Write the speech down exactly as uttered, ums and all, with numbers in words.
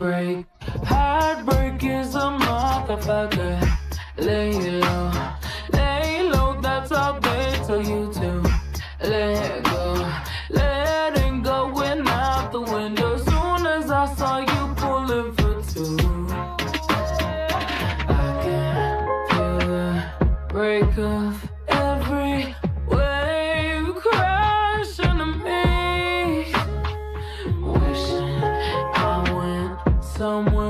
break. Heartbreak is a motherfucker. Lay low, lay low, that's how they tell you to. Let go, letting go went out the window. Soon as I saw you pulling for two, I can feel the break of every wave crashing to me. Wishing I went somewhere